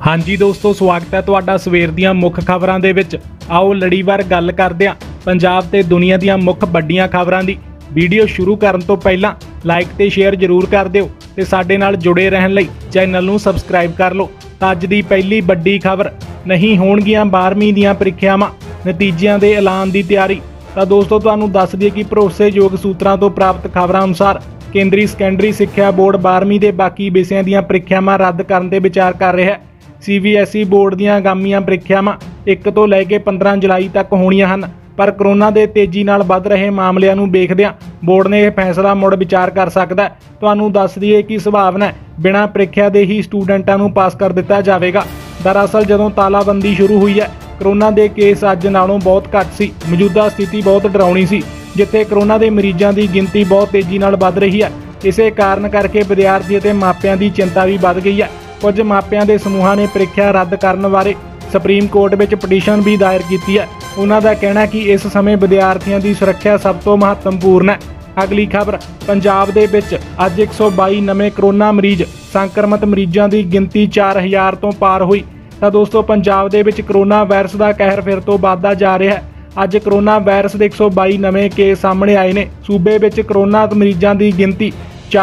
हाँ जी दोस्तों, स्वागत है तुहाडा सवेर दीआं मुੱਖ खबरां दे विच। आओ लड़ीवार गल करदे हां पंजाब ते दुनिया दीआं मुੱਖ वड्डीआं खबरां दी। वीडियो शुरू करन तो पहलां लाइक ते शेयर जरूर कर दिओ ते साडे नाल जुड़े रहण लई चैनल नूं सबसक्राइब कर लो। तां अज दी पहली वड्डी खबर, नहीं होणगीआं 12वीं दीआं ਪ੍ਰੀਖਿਆਵਾਂ, नतीजिਆਂ दे ऐलान दी तैयारी। तां दोस्तों तुहानूं दस दईए कि भरोसेयोग सूत्रां तो प्राप्त खबरां अनुसार केंद्री सैकेंडरी सिੱਖਿਆ बोर्ड 12वीं ਦੇ बाकी विषयां दीआं ਪ੍ਰੀਖਿਆਵਾਂ रद्द करन ते विचार कर रहा है। CBSE बोर्ड ਦੀਆਂ ਆਗਾਮੀਆਂ ਪ੍ਰੀਖਿਆਵਾਂ 1 ਤੋਂ ਲੈ ਕੇ 15 ਜੁਲਾਈ ਤੱਕ ਹੋਣੀਆਂ ਹਨ, ਪਰ ਕਰੋਨਾ ਦੇ ਤੇਜ਼ੀ ਨਾਲ ਵੱਧ ਰਹੇ ਮਾਮਲਿਆਂ ਨੂੰ ਵੇਖਦਿਆਂ ਬੋਰਡ ਨੇ ਇਹ ਫੈਸਲਾ ਮੁੜ ਵਿਚਾਰ ਕਰ ਸਕਦਾ ਹੈ। ਤੁਹਾਨੂੰ ਦੱਸ ਦਈਏ ਕਿ ਸੰਭਾਵਨਾ ਹੈ ਬਿਨਾਂ ਪ੍ਰੀਖਿਆ ਦੇ ਹੀ ਸਟੂਡੈਂਟਾਂ ਨੂੰ ਪਾਸ ਕਰ ਦਿੱਤਾ ਜਾਵੇਗਾ। ਦਰਅਸਲ ਜਦੋਂ ਤਾਲਾਬੰਦੀ ਸ਼ੁਰੂ ਹੋਈ ਹੈ, ਕਰੋਨਾ ਦੇ ਕੇਸ ਅੱਜ ਨਾਲੋਂ ਬਹੁਤ ਘੱਟ ਸੀ। ਮੌਜੂਦਾ ਸਥਿਤੀ ਬਹੁਤ ਡਰਾਉਣੀ ਸੀ, ਜਿੱਥੇ ਕਰੋਨਾ ਦੇ ਮਰੀਜ਼ਾਂ ਦੀ ਗਿਣਤੀ ਬਹੁਤ ਤੇਜ਼ੀ ਨਾਲ ਵੱਧ ਰਹੀ ਹੈ। ਇਸੇ ਕਾਰਨ ਕਰਕੇ ਵਿਦਿਆਰਥੀ ਅਤੇ ਮਾਪਿਆਂ ਦੀ ਚਿੰਤਾ ਵੀ ਵੱਧ ਗਈ ਹੈ। ਕੁਝ ਮਾਪਿਆਂ ਦੇ ਸਮੂਹਾਂ ਨੇ ਪ੍ਰੀਖਿਆ ਰੱਦ ਕਰਨ ਬਾਰੇ ਸੁਪਰੀਮ ਕੋਰਟ ਵਿੱਚ ਪਟੀਸ਼ਨ ਵੀ ਦਾਇਰ ਕੀਤੀ ਹੈ। ਉਹਨਾਂ ਦਾ ਕਹਿਣਾ ਕਿ ਇਸ ਸਮੇਂ ਵਿਦਿਆਰਥੀਆਂ ਦੀ ਸੁਰੱਖਿਆ ਸਭ ਤੋਂ ਮਹੱਤਵਪੂਰਨ ਹੈ। ਅਗਲੀ ਖਬਰ, ਪੰਜਾਬ ਦੇ ਵਿੱਚ ਅੱਜ 122 ਨਵੇਂ ਕਰੋਨਾ ਮਰੀਜ਼। ਸੰਕਰਮਿਤ ਮਰੀਜ਼ਾਂ ਦੀ ਗਿਣਤੀ 4000 ਤੋਂ ਪਾਰ ਹੋਈ। ਤਾਂ ਦੋਸਤੋ, ਪੰਜਾਬ ਦੇ ਵਿੱਚ ਕਰੋਨਾ ਵਾਇਰਸ ਦਾ ਕਹਿਰ ਫਿਰ ਤੋਂ ਵੱਧਦਾ ਜਾ ਰਿਹਾ ਹੈ। ਅੱਜ ਕਰੋਨਾ ਵਾਇਰਸ ਦੇ 122 ਨਵੇਂ ਕੇਸ ਸਾਹਮਣੇ ਆਏ ਨੇ। ਸੂਬੇ ਵਿੱਚ ਕਰੋਨਾ ਮਰੀਜ਼ਾਂ ਦੀ ਗਿਣਤੀ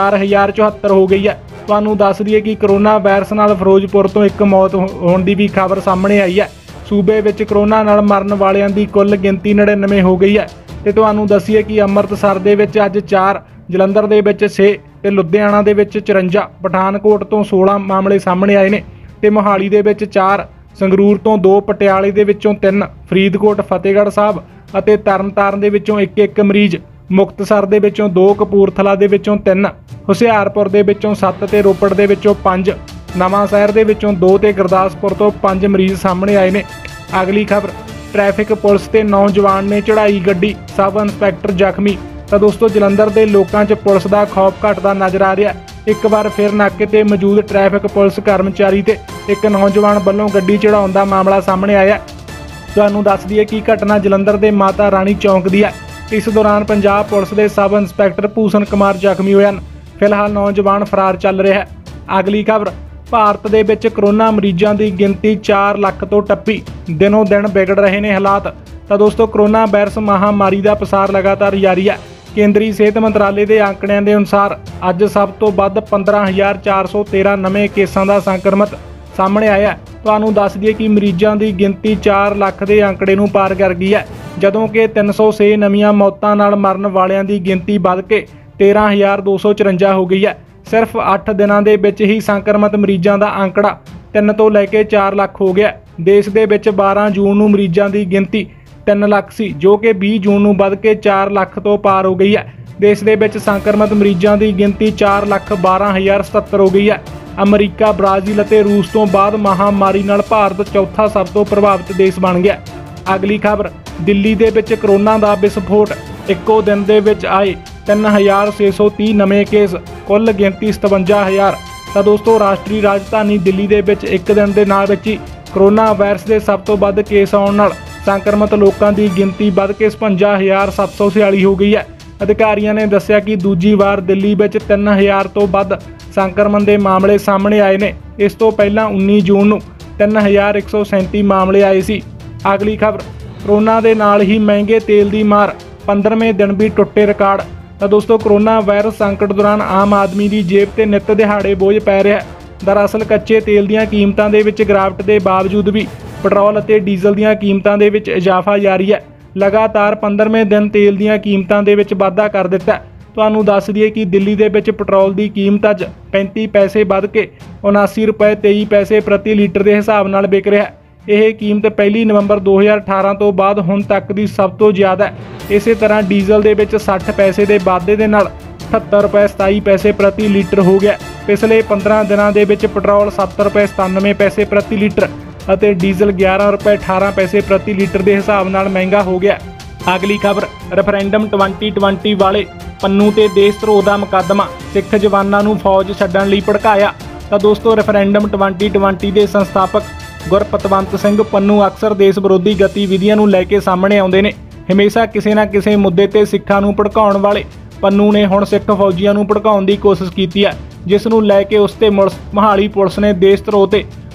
4074 ਹੋ ਗਈ ਹੈ। ਤੁਹਾਨੂੰ ਦੱਸ ਦਈਏ ਕਿ ਕਰੋਨਾ ਵਾਇਰਸ ਨਾਲ ਫਿਰੋਜ਼ਪੁਰ ਤੋਂ ਇੱਕ ਮੌਤ ਹੋਣ ਦੀ ਵੀ ਖਬਰ ਸਾਹਮਣੇ ਆਈ ਹੈ। ਸੂਬੇ ਵਿੱਚ ਕਰੋਨਾ ਨਾਲ ਮਰਨ ਵਾਲਿਆਂ ਦੀ ਕੁੱਲ ਗਿਣਤੀ 99 ਹੋ ਗਈ ਹੈ। ਤੇ ਤੁਹਾਨੂੰ ਦੱਸੀਏ ਕਿ ਅੰਮ੍ਰਿਤਸਰ ਦੇ ਵਿੱਚ ਅੱਜ 4, ਜਲੰਧਰ ਦੇ ਵਿੱਚ 6 ਤੇ ਲੁਧਿਆਣਾ ਦੇ ਵਿੱਚ 54, ਪਠਾਨਕੋਟ ਤੋਂ 16 ਮਾਮਲੇ ਸਾਹਮਣੇ ਆਏ ਨੇ ਤੇ ਮੋਹਾਲੀ ਦੇ ਵਿੱਚ 4, ਸੰਗਰੂਰ ਤੋਂ 2, ਪਟਿਆਲੇ ਦੇ ਵਿੱਚੋਂ 3, ਫਰੀਦਕੋਟ, ਫਤਿਹਗੜ੍ਹ ਸਾਹਿਬ ਅਤੇ ਤਰਨਤਾਰਨ ਦੇ ਵਿੱਚੋਂ 1-1 ਮਰੀਜ਼, ਮੁਕਤਸਰ ਦੇ ਵਿੱਚੋਂ 2, ਕਪੂਰਥਲਾ ਦੇ ਵਿੱਚੋਂ 3, ਹੁਸ਼ਿਆਰਪੁਰ ਦੇ ਵਿੱਚੋਂ 7 ਤੇ ਰੋਪੜ ਦੇ ਵਿੱਚੋਂ 5, ਨਵਾਂ ਸ਼ਹਿਰ ਦੇ ਵਿੱਚੋਂ 2 ਤੇ ਗੁਰਦਾਸਪੁਰ ਤੋਂ 5 ਮਰੀਜ਼ ਸਾਹਮਣੇ ਆਏ ਨੇ। ਅਗਲੀ ਖਬਰ, ਟ੍ਰੈਫਿਕ ਪੁਲਿਸ ਤੇ ਨੌਜਵਾਨ ਨੇ ਚੜਾਈ ਗੱਡੀ, ਸਬ ਇੰਸਪੈਕਟਰ ਜ਼ਖਮੀ। ਤਾਂ ਦੋਸਤੋ, ਜਲੰਧਰ ਦੇ ਲੋਕਾਂ 'ਚ ਪੁਲਿਸ ਦਾ ਖੌਫ ਘਟਦਾ ਨਜ਼ਰ ਆ ਰਿਹਾ। ਇੱਕ ਵਾਰ ਫਿਰ ਨਾਕੇ ਤੇ ਮੌਜੂਦ ਟ੍ਰੈਫਿਕ ਪੁਲਿਸ ਕਰਮਚਾਰੀ ਤੇ ਇੱਕ ਨੌਜਵਾਨ ਵੱਲੋਂ ਗੱਡੀ ਚੜਾਉਣ ਦਾ ਮਾਮਲਾ ਸਾਹਮਣੇ ਆਇਆ। ਤੁਹਾਨੂੰ ਦੱਸ ਦਈਏ ਕਿ ਘਟਨਾ ਜਲੰਧਰ ਦੇ ਮਾਤਾ ਰਾਣੀ ਚੌਂਕ ਦੀ ਹੈ। ਇਸ ਦੌਰਾਨ ਪੰਜਾਬ ਪੁਲਿਸ ਦੇ ਸਬ ਇੰਸਪੈਕਟਰ ਭੂਸ਼ਣ ਕੁਮਾਰ ਜ਼ਖਮੀ ਹੋਏ ਹਨ। ਫਿਲਹਾਲ ਨੌਜਵਾਨ ਫਰਾਰ ਚੱਲ ਰਿਹਾ ਹੈ। ਅਗਲੀ ਖਬਰ, ਭਾਰਤ ਦੇ ਵਿੱਚ ਕਰੋਨਾ ਮਰੀਜ਼ਾਂ ਦੀ ਗਿਣਤੀ 4 ਲੱਖ ਤੋਂ ਟੱਪੀ। ਦਿਨੋਂ ਦਿਨ ਵਿਗੜ ਰਹੇ ਨੇ ਹਾਲਾਤ। ਤਾਂ ਦੋਸਤੋ, ਕਰੋਨਾ ਵਾਇਰਸ ਮਹਾਮਾਰੀ ਦਾ ਪਸਾਰ ਲਗਾਤਾਰ ਜਾਰੀ ਹੈ। ਕੇਂਦਰੀ ਸਿਹਤ ਮੰਤਰਾਲੇ ਦੇ ਅੰਕੜਿਆਂ ਦੇ ਅਨੁਸਾਰ ਅੱਜ ਸਭ ਤੋਂ ਵੱਧ 15413 ਨਵੇਂ ਕੇਸਾਂ ਦਾ ਸੰਕਰਮਤ ਸਾਹਮਣੇ ਆਇਆ। ਤੁਹਾਨੂੰ ਦੱਸ ਦਈਏ ਕਿ ਮਰੀਜ਼ਾਂ ਦੀ ਗਿਣਤੀ 4 ਲੱਖ ਦੇ ਅੰਕੜੇ ਨੂੰ ਪਾਰ ਕਰ ਗਈ ਹੈ, ਜਦੋਂ ਕਿ 306 ਨਵੀਆਂ ਮੌਤਾਂ ਨਾਲ ਮਰਨ ਵਾਲਿਆਂ ਦੀ ਗਿਣਤੀ ਵੱਧ ਕੇ 13254 ਹੋ ਗਈ ਹੈ। ਸਿਰਫ 8 ਦਿਨਾਂ ਦੇ ਵਿੱਚ ਹੀ ਸੰਕਰਮਿਤ ਮਰੀਜ਼ਾਂ ਦਾ ਅੰਕੜਾ 3 ਤੋਂ ਲੈ ਕੇ 4 ਲੱਖ ਹੋ ਗਿਆ। ਦੇਸ਼ ਦੇ ਵਿੱਚ 12 ਜੂਨ ਨੂੰ ਮਰੀਜ਼ਾਂ ਦੀ ਗਿਣਤੀ 3 ਲੱਖ ਸੀ, ਜੋ ਕਿ 20 ਜੂਨ ਨੂੰ ਵੱਧ ਕੇ 4 ਲੱਖ ਤੋਂ ਪਾਰ ਹੋ ਗਈ ਹੈ। ਦੇਸ਼ ਦੇ ਵਿੱਚ ਸੰਕਰਮਿਤ ਮਰੀਜ਼ਾਂ ਦੀ ਗਿਣਤੀ 4,12,077 ਹੋ ਗਈ ਹੈ। ਅਮਰੀਕਾ, ਬ੍ਰਾਜ਼ੀਲ ਅਤੇ ਰੂਸ ਤੋਂ ਬਾਅਦ ਮਹਾਮਾਰੀ ਨਾਲ ਭਾਰਤ ਚੌਥਾ ਸਭ ਤੋਂ ਪ੍ਰਭਾਵਿਤ ਦੇਸ਼ ਬਣ ਗਿਆ। ਅਗਲੀ ਖਬਰ, ਦਿੱਲੀ ਦੇ ਵਿੱਚ ਕਰੋਨਾ ਦਾ ਵਿਸਫੋਟ। ਇੱਕੋ ਦਿਨ ਦੇ ਵਿੱਚ ਆਏ 3630 ਨਵੇਂ ਕੇਸ, ਕੁੱਲ ਗਿਣਤੀ 57000। ਤਾਂ ਦੋਸਤੋ, ਰਾਸ਼ਟਰੀ ਰਾਜਧਾਨੀ ਦਿੱਲੀ ਦੇ ਵਿੱਚ ਇੱਕ ਦਿਨ ਦੇ ਨਾਲ ਵਿੱਚ ਹੀ ਕਰੋਨਾ ਵਾਇਰਸ ਦੇ ਸਭ ਤੋਂ ਵੱਧ ਕੇਸ ਆਉਣ ਨਾਲ ਸੰਕਰਮਿਤ ਲੋਕਾਂ ਦੀ ਗਿਣਤੀ ਵੱਧ ਕੇ 55746 ਹੋ ਗਈ ਹੈ। ਅਧਿਕਾਰੀਆਂ ਨੇ ਦੱਸਿਆ ਕਿ ਦੂਜੀ ਵਾਰ ਦਿੱਲੀ ਵਿੱਚ 3000 ਤੋਂ ਵੱਧ ਸੰਕਰਮਣ ਦੇ ਮਾਮਲੇ ਸਾਹਮਣੇ ਆਏ ਨੇ। ਇਸ ਤੋਂ ਪਹਿਲਾਂ 19 ਜੂਨ ਨੂੰ 3137 ਮਾਮਲੇ ਆਏ ਸੀ। ਅਗਲੀ ਖਬਰ, ਕਰੋਨਾ ਦੇ ਨਾਲ ਹੀ ਮਹਿੰਗੇ ਤੇਲ ਦੀ ਮਾਰ, 15ਵੇਂ ਦਿਨ ਵੀ ਟੁੱਟੇ ਰਿਕਾਰਡ। ਤਾਂ ਦੋਸਤੋ, ਕਰੋਨਾ ਵਾਇਰਸ ਸੰਕਟ ਦੌਰਾਨ ਆਮ ਆਦਮੀ ਦੀ ਜੇਬ ਤੇ ਨਿੱਤ ਦਿਹਾੜੇ ਬੋਝ ਪੈ ਰਿਹਾ। ਦਰਅਸਲ ਕੱਚੇ ਤੇਲ ਦੀਆਂ ਕੀਮਤਾਂ ਦੇ ਵਿੱਚ ਗਿਰਾਵਟ ਦੇ ਬਾਵਜੂਦ ਵੀ ਪੈਟਰੋਲ ਅਤੇ ਡੀਜ਼ਲ ਦੀਆਂ ਕੀਮਤਾਂ ਦੇ ਵਿੱਚ ਇਜ਼ਾਫਾ ਜਾਰੀ ਹੈ। ਲਗਾਤਾਰ 15ਵੇਂ ਦਿਨ ਤੇਲ ਦੀਆਂ ਕੀਮਤਾਂ ਦੇ ਵਿੱਚ ਵਾਧਾ ਕਰ ਦਿੱਤਾ। ਤੁਹਾਨੂੰ ਦੱਸ ਦਈਏ ਕਿ ਦਿੱਲੀ ਦੇ ਵਿੱਚ ਪੈਟਰੋਲ ਦੀ ਕੀਮਤ ਅੱਜ 35 ਪੈਸੇ ਵੱਧ ਕੇ 79 ਰੁਪਏ 23 ਪੈਸੇ ਪ੍ਰਤੀ ਲੀਟਰ ਦੇ ਹਿਸਾਬ ਨਾਲ ਵਿਕ ਰਿਹਾ ਹੈ। ਇਹ ਕੀਮਤ 1 ਨਵੰਬਰ 2018 ਤੋਂ ਬਾਅਦ ਹੁਣ ਤੱਕ ਦੀ ਸਭ ਤੋਂ ਜ਼ਿਆਦਾ ਹੈ। ਇਸੇ ਤਰ੍ਹਾਂ ਡੀਜ਼ਲ ਦੇ ਵਿੱਚ 60 ਪੈਸੇ ਦੇ ਵਾਧੇ ਦੇ ਨਾਲ 78 ਰੁਪਏ 27 ਪੈਸੇ ਪ੍ਰਤੀ ਲੀਟਰ ਹੋ ਗਿਆ। ਪਿਛਲੇ 15 ਦਿਨਾਂ ਦੇ ਵਿੱਚ ਪੈਟਰੋਲ 7 ਰੁਪਏ 97 ਪੈਸੇ ਪ੍ਰਤੀ ਲੀਟਰ ਅਤੇ ਡੀਜ਼ਲ 11 ਰੁਪਏ 18 ਪੈਸੇ ਪ੍ਰਤੀ ਲੀਟਰ ਦੇ ਹਿਸਾਬ ਨਾਲ ਮਹਿੰਗਾ ਹੋ ਗਿਆ। ਅਗਲੀ ਖਬਰ, ਰੈਫਰੈਂਡਮ 2020 ਵਾਲੇ ਪੰਨੂ ਤੇ ਦੇਸ਼ ਧਰੋਹ ਦਾ ਮੁਕੱਦਮਾ, ਸਿੱਖ ਜਵਾਨਾਂ ਨੂੰ ਫੌਜ ਛੱਡਣ ਲਈ ਭੜਕਾਇਆ। ਤਾਂ ਦੋਸਤੋ, ਰੈਫਰੈਂਡਮ 2020 ਦੇ ਸੰਸਥਾਪਕ ਗੁਰਪਤਵੰਤ ਸਿੰਘ ਪੰਨੂ ਅਕਸਰ ਦੇਸ਼ ਵਿਰੋਧੀ ਗਤੀਵਿਧੀਆਂ ਨੂੰ ਲੈ ਕੇ ਸਾਹਮਣੇ ਆਉਂਦੇ ਨੇ। ਹਮੇਸ਼ਾ ਕਿਸੇ ਨਾ ਕਿਸੇ ਮੁੱਦੇ ਤੇ ਸਿੱਖਾਂ ਨੂੰ ਭੜਕਾਉਣ ਵਾਲੇ ਪੰਨੂ ਨੇ ਹੁਣ ਸਿੱਖ ਫੌਜੀਆਂ ਨੂੰ ਭੜਕਾਉਣ ਦੀ ਕੋਸ਼ਿਸ਼ ਕੀਤੀ ਹੈ, ਜਿਸ ਨੂੰ ਲੈ ਕੇ ਉਸ ਤੇ ਮੋਹਾਲੀ ਪੁਲਿਸ ਨੇ ਦੇਸ਼ ਧਰੋਹ ਤੇ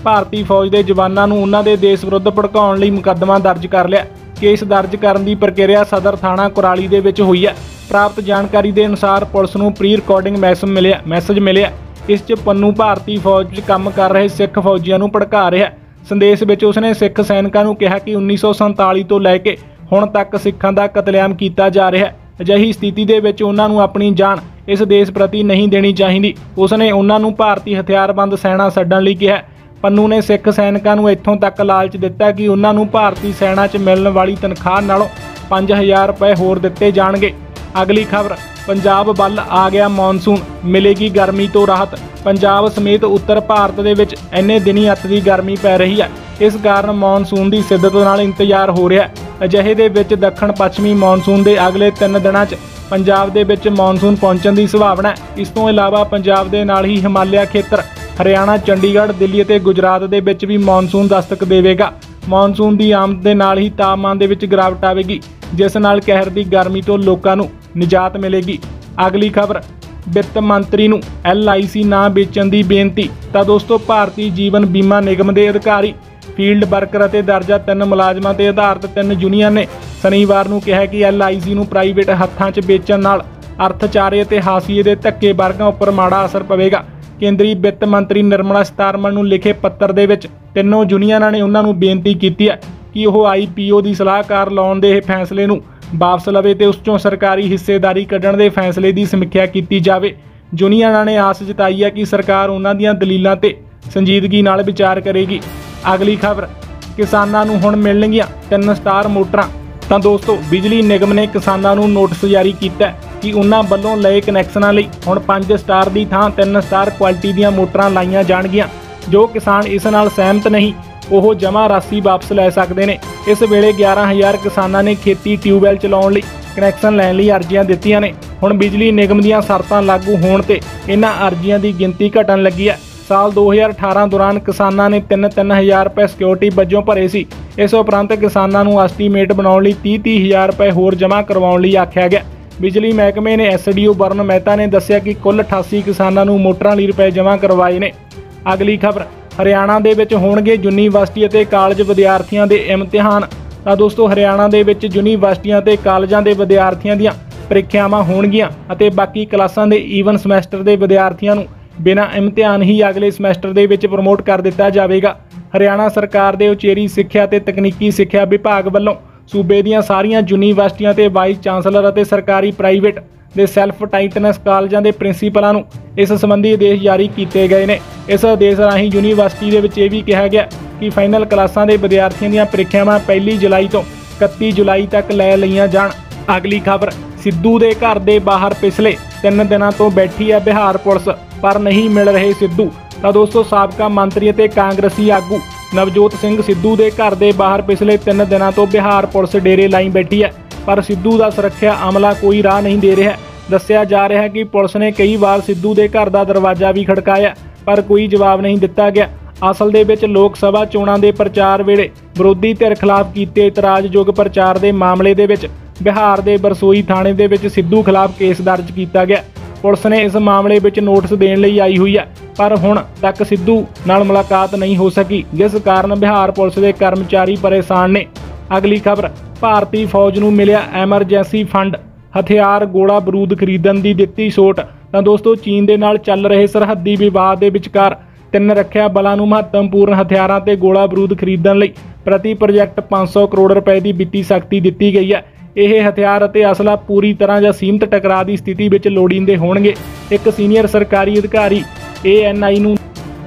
ਭਾਰਤੀ ਫੌਜ ਦੇ ਜਵਾਨਾਂ ਨੂੰ ਉਹਨਾਂ ਦੇ ਦੇਸ਼ ਵਿਰੁੱਧ ਭੜਕਾਉਣ ਲਈ ਮੁਕੱਦਮਾ ਦਰਜ ਕਰ ਲਿਆ। ਕੇਸ ਦਰਜ ਕਰਨ ਦੀ ਪ੍ਰਕਿਰਿਆ ਸਦਰ ਥਾਣਾ ਕੁਰਾਲੀ ਦੇ ਵਿੱਚ ਹੋਈ ਹੈ। ਪ੍ਰਾਪਤ ਜਾਣਕਾਰੀ ਦੇ ਅਨੁਸਾਰ ਪੁਲਿਸ ਨੂੰ ਪ੍ਰੀ ਰਿਕਾਰਡਿੰਗ ਮੈਸੇਜ ਮਿਲਿਆ। ਇਸ 'ਚ ਪੰਨੂ ਭਾਰਤੀ ਫੌਜ 'ਚ ਕੰਮ ਕਰ ਰਹੇ ਸਿੱਖ ਫੌਜੀਆਂ ਨੂੰ ਭੜਕਾ ਰਿਹਾ। ਸੰਦੇਸ਼ ਵਿੱਚ ਉਸਨੇ ਸਿੱਖ ਸੈਨਿਕਾਂ ਨੂੰ ਕਿਹਾ ਕਿ 1947 ਤੋਂ ਲੈ ਕੇ ਹੁਣ ਤੱਕ ਸਿੱਖਾਂ ਦਾ ਕਤਲੇਆਮ ਕੀਤਾ ਜਾ ਰਿਹਾ ਹੈ। ਅਜਿਹੀ ਸਥਿਤੀ ਦੇ ਵਿੱਚ ਉਹਨਾਂ ਨੂੰ ਆਪਣੀ ਜਾਨ ਇਸ ਦੇਸ਼ ਪ੍ਰਤੀ ਨਹੀਂ ਦੇਣੀ ਚਾਹੀਦੀ। ਉਸਨੇ ਉਹਨਾਂ ਨੂੰ ਭਾਰਤੀ ਹਥਿਆਰਬੰਦ ਸੈਨਾ ਛੱਡਣ ਲਈ ਕਿਹਾ। ਪੰਨੂ ਨੇ ਸਿੱਖ ਸੈਨਿਕਾਂ ਨੂੰ ਇੱਥੋਂ ਤੱਕ ਲਾਲਚ ਦਿੱਤਾ ਕਿ ਉਹਨਾਂ ਨੂੰ ਭਾਰਤੀ ਸੈਨਾ 'ਚ ਮਿਲਣ ਵਾਲੀ ਤਨਖਾਹ ਨਾਲੋਂ 5000 ਰੁਪਏ ਹੋਰ ਦਿੱਤੇ ਜਾਣਗੇ। ਅਗਲੀ ਖਬਰ, ਪੰਜਾਬ ਵੱਲ ਆ ਗਿਆ ਮੌਨਸੂਨ, ਮਿਲੇਗੀ ਗਰਮੀ ਤੋਂ ਰਾਹਤ। ਪੰਜਾਬ ਸਮੇਤ ਉੱਤਰ ਭਾਰਤ ਦੇ ਵਿੱਚ ਇੰਨੇ ਦਿਨੀ ਅੱਤ ਦੀ ਗਰਮੀ ਪੈ ਰਹੀ ਹੈ। ਇਸ ਕਾਰਨ ਮੌਨਸੂਨ ਦੀ ਸਿੱਧਤ ਨਾਲ ਇੰਤਜ਼ਾਰ ਹੋ ਰਿਹਾ ਹੈ। ਅਜਿਹੇ ਦੇ ਵਿੱਚ ਦੱਖਣ ਪੱਛਮੀ ਮੌਨਸੂਨ ਦੇ ਅਗਲੇ 3 ਦਿਨਾਂ 'ਚ ਪੰਜਾਬ ਦੇ ਵਿੱਚ ਮੌਨਸੂਨ ਪਹੁੰਚਣ ਦੀ ਸੰਭਾਵਨਾ ਹੈ। ਇਸ ਤੋਂ ਇਲਾਵਾ ਪੰਜਾਬ ਦੇ ਨਾਲ ਹੀ ਹਿਮਾਲਿਆ ਖੇਤਰ, ਹਰਿਆਣਾ, ਚੰਡੀਗੜ੍ਹ, ਦਿੱਲੀ ਅਤੇ ਗੁਜਰਾਤ ਦੇ ਵਿੱਚ ਵੀ ਮੌਨਸੂਨ ਦਸਤਕ ਦੇਵੇਗਾ। ਮੌਨਸੂਨ ਦੀ ਆਮਦ ਦੇ ਨਾਲ ਹੀ ਤਾਪਮਾਨ ਦੇ ਵਿੱਚ ਗਿਰਾਵਟ ਆਵੇਗੀ, ਜਿਸ ਨਾਲ ਕਹਿਰ ਦੀ ਗਰਮੀ ਤੋਂ ਲੋਕਾਂ ਨੂੰ ਨਿਜਾਤ ਮਿਲੇਗੀ। ਅਗਲੀ ਖਬਰ, ਵਿੱਤ ਮੰਤਰੀ ਨੂੰ LIC ਨਾ ਵੇਚਣ ਦੀ ਬੇਨਤੀ। ਤਾਂ ਦੋਸਤੋ, ਭਾਰਤੀ ਜੀਵਨ ਬੀਮਾ ਨਿਗਮ ਦੇ ਅਧਿਕਾਰੀ, ਫੀਲਡ ਵਰਕਰ ਅਤੇ ਦਰਜਾ 3 ਮੁਲਾਜ਼ਮਾਂ ਤੇ ਆਧਾਰਿਤ 3 ਯੂਨੀਅਨ ਨੇ ਸ਼ਨੀਵਾਰ ਨੂੰ ਕਿਹਾ ਕਿ LIC ਨੂੰ ਪ੍ਰਾਈਵੇਟ ਹੱਥਾਂ 'ਚ ਵੇਚਣ ਨਾਲ ਅਰਥਚਾਰੇ ਅਤੇ ਹਾਸੀਏ ਦੇ ਧੱਕੇ ਵਰਗਾਂ ਉੱਪਰ ਮਾੜਾ ਅਸਰ ਪਵੇਗਾ। ਕੇਂਦਰੀ ਵਿੱਤ ਮੰਤਰੀ ਨਿਰਮਲਾ ਸੀਤਾਰਮਣ ਨੂੰ ਲਿਖੇ ਪੱਤਰ ਦੇ ਵਿੱਚ ਤਿੰਨੋਂ ਯੂਨੀਅਨਾਂ ਨੇ ਉਹਨਾਂ ਨੂੰ ਬੇਨਤੀ ਕੀਤੀ ਹੈ ਕਿ ਉਹ IPO ਦੀ ਸਲਾਹਕਾਰ ਲਾਉਣ ਦੇ ਫੈਸਲੇ ਨੂੰ ਵਾਪਸ ਲਵੇ ਤੇ ਉਸ 'ਚੋਂ ਸਰਕਾਰੀ ਹਿੱਸੇਦਾਰੀ ਕੱਢਣ ਦੇ ਫੈਸਲੇ ਦੀ ਸਮੀਖਿਆ ਕੀਤੀ ਜਾਵੇ। ਯੂਨੀਅਨਾਂ ਨੇ ਆਸ ਜਤਾਈ ਹੈ ਕਿ ਸਰਕਾਰ ਉਹਨਾਂ ਦੀਆਂ ਦਲੀਲਾਂ ਤੇ ਸੰਜੀਦਗੀ ਨਾਲ ਵਿਚਾਰ ਕਰੇਗੀ। ਅਗਲੀ ਖਬਰ, ਕਿਸਾਨਾਂ ਨੂੰ ਹੁਣ ਮਿਲਣਗੀਆਂ 3 ਸਟਾਰ ਮੋਟਰਾਂ। ਤਾਂ ਦੋਸਤੋ, ਬਿਜਲੀ ਨਿਗਮ ਨੇ ਕਿਸਾਨਾਂ ਨੂੰ ਨੋਟਿਸ ਜਾਰੀ ਕੀਤਾ ਕਿ ਉਹਨਾਂ ਵੱਲੋਂ ਲਏ ਕਨੈਕਸ਼ਨਾਂ ਲਈ ਹੁਣ 5 ਸਟਾਰ ਦੀ ਥਾਂ 3 ਸਟਾਰ ਕੁਆਲਿਟੀ ਦੀਆਂ ਮੋਟਰਾਂ ਲਾਈਆਂ ਜਾਣਗੀਆਂ। ਜੋ ਕਿਸਾਨ ਇਸ ਨਾਲ ਸਹਿਮਤ ਨਹੀਂ, ਉਹ ਜਮ੍ਹਾਂ ਰਾਸ਼ੀ ਵਾਪਸ ਲੈ ਸਕਦੇ ਨੇ। ਇਸ ਵੇਲੇ 11000 ਕਿਸਾਨਾਂ ਨੇ ਖੇਤੀ ਟਿਊਬਵੈੱਲ ਚਲਾਉਣ ਲਈ ਕਨੈਕਸ਼ਨ ਲੈਣ ਲਈ ਅਰਜ਼ੀਆਂ ਦਿੱਤੀਆਂ ਨੇ। ਹੁਣ ਬਿਜਲੀ ਨਿਗਮ ਦੀਆਂ ਸ਼ਰਤਾਂ ਲਾਗੂ ਹੋਣ ਤੇ ਇਹਨਾਂ ਅਰਜ਼ੀਆਂ ਦੀ ਗਿਣਤੀ ਘਟਣ ਲੱਗੀ ਹੈ। ਸਾਲ 2018 ਦੌਰਾਨ ਕਿਸਾਨਾਂ ਨੇ 3-3000 ਰੁਪਏ ਸਿਕਿਉਰਿਟੀ ਵਜੋਂ ਭਰੇ ਸੀ। ਇਸ ਉਪਰੰਤ ਕਿਸਾਨਾਂ ਨੂੰ ਐਸਟੀਮੇਟ ਬਣਾਉਣ ਲਈ 30-30000 ਰੁਪਏ ਹੋਰ ਜਮ੍ਹਾਂ ਕਰਵਾਉਣ ਲਈ ਆਖਿਆ ਗਿਆ। ਬਿਜਲੀ ਮਹਿਕਮੇ ਨੇ SDO ਵਰਨ ਮਹਿਤਾ ਨੇ ਦੱਸਿਆ ਕਿ ਕੁੱਲ 88 ਕਿਸਾਨਾਂ ਨੂੰ ਮੋਟਰਾਂ ਲਈ ਰੁਪਏ ਜਮ੍ਹਾਂ ਕਰਵਾਏ ਨੇ। ਅਗਲੀ ਖਬਰ, ਹਰਿਆਣਾ ਦੇ ਵਿੱਚ ਹੋਣਗੇ ਯੂਨੀਵਰਸਿਟੀ ਅਤੇ ਕਾਲਜ ਵਿਦਿਆਰਥੀਆਂ ਦੇ ਇਮਤਿਹਾਨ। ਤਾਂ ਦੋਸਤੋ, ਹਰਿਆਣਾ ਦੇ ਵਿੱਚ ਯੂਨੀਵਰਸਿਟੀਆਂ ਅਤੇ ਕਾਲਜਾਂ ਦੇ ਵਿਦਿਆਰਥੀਆਂ ਦੀਆਂ ਪ੍ਰੀਖਿਆਵਾਂ ਹੋਣਗੀਆਂ ਅਤੇ ਬਾਕੀ ਕਲਾਸਾਂ ਦੇ ਈਵਨ ਸਮੈਸਟਰ ਦੇ ਵਿਦਿਆਰਥੀਆਂ ਨੂੰ ਬਿਨਾਂ ਇਮਤਿਹਾਨ ਹੀ ਅਗਲੇ ਸਮੈਸਟਰ ਦੇ ਵਿੱਚ ਪ੍ਰਮੋਟ ਕਰ ਦਿੱਤਾ ਜਾਵੇਗਾ। ਹਰਿਆਣਾ ਸਰਕਾਰ ਦੇ ਉਚੇਰੀ ਸਿੱਖਿਆ ਤੇ ਤਕਨੀਕੀ ਸਿੱਖਿਆ ਵਿਭਾਗ ਵੱਲੋਂ ਸੂਬੇ ਦੀਆਂ ਸਾਰੀਆਂ ਯੂਨੀਵਰਸਿਟੀਆਂ ਤੇ ਵਾਈਸ ਚਾਂਸਲਰ ਅਤੇ ਸਰਕਾਰੀ ਪ੍ਰਾਈਵੇਟ ਦੇ ਸੈਲਫ ਟਾਈਟਨਸ ਕਾਲਜਾਂ ਦੇ ਪ੍ਰਿੰਸੀਪਲਾਂ ਨੂੰ ਇਸ ਸੰਬੰਧੀ ਆਦੇਸ਼ ਜਾਰੀ ਕੀਤੇ ਗਏ ਨੇ। ਇਸ ਆਦੇਸ਼ ਰਾਹੀਂ ਯੂਨੀਵਰਸਿਟੀ ਦੇ ਵਿੱਚ ਇਹ ਵੀ ਕਿਹਾ ਗਿਆ ਕਿ ਫਾਈਨਲ ਕਲਾਸਾਂ ਦੇ ਵਿਦਿਆਰਥੀਆਂ ਦੀਆਂ ਪ੍ਰੀਖਿਆਵਾਂ 1 ਜੁਲਾਈ ਤੋਂ 31 ਜੁਲਾਈ ਤੱਕ ਲੈ ਲਈਆਂ ਜਾਣ। ਅਗਲੀ ਖਬਰ, ਸਿੱਧੂ ਦੇ ਘਰ ਦੇ ਬਾਹਰ ਪਿਛਲੇ 3 ਦਿਨਾਂ ਤੋਂ ਬੈਠੀ ਹੈ ਬਿਹਾਰ ਪੁਲਿਸ, ਪਰ ਨਹੀਂ ਮਿਲ ਰਹੇ ਸਿੱਧੂ। ਤਾਂ ਦੋਸਤੋ, ਸਾਬਕਾ ਮੰਤਰੀ ਅਤੇ ਕਾਂਗਰਸੀ ਆਗੂ ਨਵਜੋਤ ਸਿੰਘ ਸਿੱਧੂ ਦੇ ਘਰ ਦੇ ਬਾਹਰ ਪਿਛਲੇ 3 ਦਿਨਾਂ ਤੋਂ ਬਿਹਾਰ ਪੁਲਿਸ ਡੇਰੇ ਲਾਈ ਬੈਠੀ ਹੈ, ਪਰ ਸਿੱਧੂ ਦਾ ਸੁਰੱਖਿਆ ਅਮਲਾ ਕੋਈ ਰਾਹ ਨਹੀਂ ਦੇ ਰਿਹਾ। ਦੱਸਿਆ ਜਾ ਰਿਹਾ ਹੈ ਕਿ ਪੁਲਿਸ ਨੇ ਕਈ ਵਾਰ ਸਿੱਧੂ ਦੇ ਘਰ ਦਾ ਦਰਵਾਜ਼ਾ ਵੀ ਖੜਕਾਇਆ, ਪਰ ਕੋਈ ਜਵਾਬ ਨਹੀਂ ਦਿੱਤਾ ਗਿਆ। ਅਸਲ ਦੇ ਵਿੱਚ ਲੋਕ ਸਭਾ ਚੋਣਾਂ ਦੇ ਪ੍ਰਚਾਰ ਵੇਲੇ ਵਿਰੋਧੀ ਧਿਰ ਖਿਲਾਫ ਕੀਤੇ ਇਤਰਾਜ਼ਯੋਗ ਪ੍ਰਚਾਰ ਦੇ ਮਾਮਲੇ ਦੇ ਵਿੱਚ ਬਿਹਾਰ ਦੇ ਬਰਸੋਈ ਥਾਣੇ ਦੇ ਵਿੱਚ ਸਿੱਧੂ ਖਿਲਾਫ ਕੇਸ ਦਰਜ ਕੀਤਾ ਗਿਆ। ਪੁਲਿਸ ਨੇ ਇਸ ਮਾਮਲੇ ਵਿੱਚ ਨੋਟਿਸ ਦੇਣ ਲਈ ਆਈ ਹੋਈ ਹੈ, ਪਰ ਹੁਣ ਤੱਕ ਸਿੱਧੂ ਨਾਲ ਮੁਲਾਕਾਤ ਨਹੀਂ ਹੋ ਸਕੀ, ਜਿਸ ਕਾਰਨ ਬਿਹਾਰ ਪੁਲਿਸ ਦੇ ਕਰਮਚਾਰੀ ਪਰੇਸ਼ਾਨ ਨੇ। ਅਗਲੀ ਖਬਰ, ਭਾਰਤੀ ਫੌਜ ਨੂੰ ਮਿਲਿਆ ਐਮਰਜੈਂਸੀ ਫੰਡ, ਹਥਿਆਰ, ਗੋਲਾ ਬਰੂਦ ਖਰੀਦਣ ਦੀ ਦਿੱਤੀ ਛੋਟ। ਤਾਂ ਦੋਸਤੋ, ਚੀਨ ਦੇ ਨਾਲ ਚੱਲ ਰਹੇ ਸਰਹੱਦੀ ਵਿਵਾਦ ਦੇ ਵਿਚਕਾਰ 3 ਰੱਖਿਆ ਬਲਾਂ ਨੂੰ ਮਹੱਤਵਪੂਰਨ ਹਥਿਆਰਾਂ ਤੇ ਗੋਲਾ ਬਰੂਦ ਖਰੀਦਣ ਲਈ ਪ੍ਰਤੀ ਪ੍ਰੋਜੈਕਟ 500 ਕਰੋੜ ਰੁਪਏ ਦੀ ਵਿੱਤੀ ਸ਼ਕਤੀ ਦਿੱਤੀ ਗਈ ਹੈ। ਇਹ ਹਥਿਆਰ ਅਤੇ ਅਸਲਾ ਪੂਰੀ ਤਰ੍ਹਾਂ ਜਾਂ ਸੀਮਤ ਟਕਰਾਅ ਦੀ ਸਥਿਤੀ ਵਿੱਚ ਲੋੜੀਂਦੇ ਹੋਣਗੇ। ਇੱਕ ਸੀਨੀਅਰ ਸਰਕਾਰੀ ਅਧਿਕਾਰੀ ANI ਨੂੰ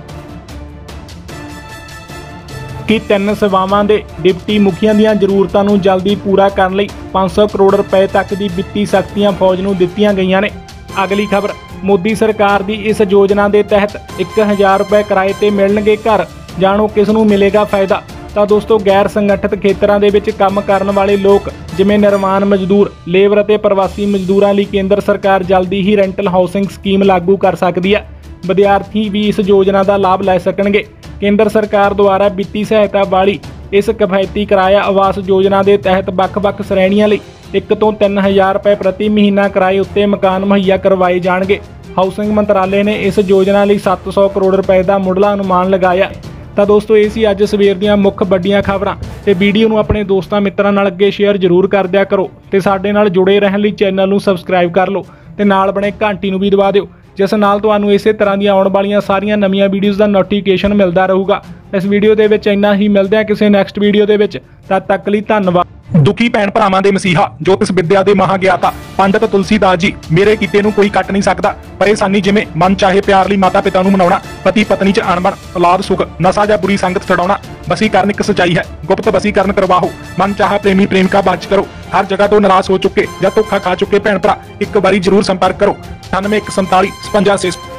ਕਿ 3 ਸੇਵਾਵਾਂ ਦੇ ਡਿਪਟੀ ਮੁਖੀਆਂ ਦੀਆਂ ਜ਼ਰੂਰਤਾਂ ਨੂੰ ਜਲਦੀ ਪੂਰਾ ਕਰਨ ਲਈ 500 ਕਰੋੜ ਰੁਪਏ ਤੱਕ ਦੀ ਵਿੱਤੀ ਸ਼ਕਤੀਆਂ ਫੌਜ ਨੂੰ ਦਿੱਤੀਆਂ ਗਈਆਂ ਨੇ। ਅਗਲੀ ਖਬਰ, ਮੋਦੀ ਸਰਕਾਰ ਦੀ ਇਸ ਯੋਜਨਾ ਦੇ ਤਹਿਤ 1000 ਰੁਪਏ ਕਿਰਾਏ ਤੇ ਮਿਲਣਗੇ ਘਰ, ਜਾਣੋ ਕਿਸ ਨੂੰ ਮਿਲੇਗਾ ਫਾਇਦਾ। ਤਾਂ ਦੋਸਤੋ, ਗੈਰ ਸੰਗਠਿਤ ਖੇਤਰਾਂ ਦੇ ਵਿੱਚ ਕੰਮ ਕਰਨ ਵਾਲੇ ਲੋਕ ਜਿਵੇਂ ਨਿਰਮਾਣ ਮਜ਼ਦੂਰ, ਲੇਬਰ ਅਤੇ ਪ੍ਰਵਾਸੀ ਮਜ਼ਦੂਰਾਂ ਲਈ ਕੇਂਦਰ ਸਰਕਾਰ ਜਲਦੀ ਹੀ ਰੈਂਟਲ ਹਾਊਸਿੰਗ ਸਕੀਮ ਲਾਗੂ ਕਰ ਸਕਦੀ ਹੈ। ਵਿਦਿਆਰਥੀ ਵੀ ਇਸ ਯੋਜਨਾ ਦਾ ਲਾਭ ਲੈ ਸਕਣਗੇ। ਕੇਂਦਰ ਸਰਕਾਰ ਦੁਆਰਾ ਵਿੱਤੀ ਸਹਾਇਤਾ ਵਾਲੀ ਇਸ ਕਿਫਾਇਤੀ ਕਿਰਾਇਆ ਆਵਾਸ ਯੋਜਨਾ ਦੇ ਤਹਿਤ ਵੱਖ-ਵੱਖ ਸ਼੍ਰੇਣੀਆਂ ਲਈ 1 ਤੋਂ 3000 ਰੁਪਏ ਪ੍ਰਤੀ ਮਹੀਨਾ ਕਿਰਾਏ ਉੱਤੇ ਮਕਾਨ ਮੁਹੱਈਆ ਕਰਵਾਏ ਜਾਣਗੇ। ਹਾਊਸਿੰਗ ਮੰਤਰਾਲੇ ਨੇ ਇਸ ਯੋਜਨਾ ਲਈ 700 ਕਰੋੜ ਰੁਪਏ ਦਾ ਮੁੱਢਲਾ ਅਨੁਮਾਨ ਲਗਾਇਆ। ਤਾਂ ਦੋਸਤੋ ਇਹ ਸੀ ਅੱਜ ਸਵੇਰ ਦੀਆਂ ਮੁੱਖ ਵੱਡੀਆਂ ਖਬਰਾਂ ਤੇ ਵੀਡੀਓ ਨੂੰ ਆਪਣੇ ਦੋਸਤਾਂ ਮਿੱਤਰਾਂ ਨਾਲ ਅੱਗੇ ਸ਼ੇਅਰ ਜ਼ਰੂਰ ਕਰ ਦਿਆ ਕਰੋ ਤੇ ਸਾਡੇ ਨਾਲ ਜੁੜੇ ਰਹਿਣ ਲਈ ਚੈਨਲ ਨੂੰ ਸਬਸਕ੍ਰਾਈਬ ਕਰ ਲਓ ਤੇ ਨਾਲ ਬਣੇ ਘੰਟੀ ਨੂੰ ਵੀ ਦਬਾ ਦਿਓ, ਜਿਸ ਨਾਲ ਤੁਹਾਨੂੰ ਇਸੇ ਤਰ੍ਹਾਂ ਦੀਆਂ ਆਉਣ ਵਾਲੀਆਂ ਸਾਰੀਆਂ ਨਵੀਆਂ ਵੀਡੀਓਜ਼ ਦਾ ਨੋਟੀਫਿਕੇਸ਼ਨ ਮਿਲਦਾ ਰਹੂਗਾ। ਇਸ ਵੀਡੀਓ ਦੇ ਵਿੱਚ ਇੰਨਾ ਹੀ, ਮਿਲਦੇ ਹਾਂ ਕਿਸੇ ਨੈਕਸਟ ਵੀਡੀਓ ਦੇ ਵਿੱਚ, ਤਦ ਤੱਕ ਲਈ ਧੰਨਵਾਦ। ਦੁਖੀ ਭੈਣ ਭਰਾਵਾਂ ਦੇ ਮਸੀਹਾ ਜੋਤਿਸ਼ ਵਿਦਿਆ ਦੇ ਮਹਾਗਿਆਤਾ ਪੰਡਤ ਤੁਲਸੀਦਾਸ ਜੀ, ਮੇਰੇ ਕੀਤੇ ਨੂੰ ਕੋਈ ਕੱਟ ਨਹੀਂ ਸਕਦਾ। ਪਰੇਸ਼ਾਨੀ ਜਿਵੇਂ ਮਨ ਚਾਹੇ ਪਿਆਰ ਲਈ ਮਾਤਾ ਪਿਤਾ ਨੂੰ ਮਨਾਉਣਾ, ਪਤੀ ਪਤਨੀ ਚ ਅਣਬਣ, ਔਲਾਦ ਸੁਖ, ਨਸ਼ਾ ਜਾਂ ਬੁਰੀ ਸੰਗਤ ਛਡਾਉਣਾ, ਵਸੀਕਰਨ ਇੱਕ ਸਚਾਈ ਹੈ, ਗੁਪਤ ਵਸੀਕਰਨ ਕਰਵਾਓ, ਮਨ ਚਾਹਾ ਪ੍ਰੇਮੀ ਪ੍ਰੇਮਿਕਾ ਬਾਚ ਕਰੋ। ਹਰ ਜਗ੍ਹਾ ਤੋਂ ਨਾਰਾਜ਼ ਹੋ ਚੁੱਕੇ ਜਾਂ ਧੋਖਾ ਖਾ ਚੁੱਕੇ ਭੈਣ ਭਰਾ ਇੱਕ ਵਾਰੀ ਜ਼ਰੂਰ ਸੰਪਰਕ ਕਰੋ 98144556